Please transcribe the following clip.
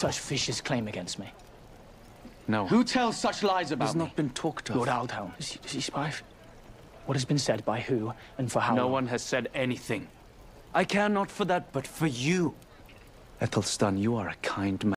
such vicious claim against me? No. Who tells such lies about Has me? not been talked of. Lord Aldhelm, does he spy? What has been said by who and for how No long? one has said anything. I care not for that, but for you. Ethelstan, you are a kind man.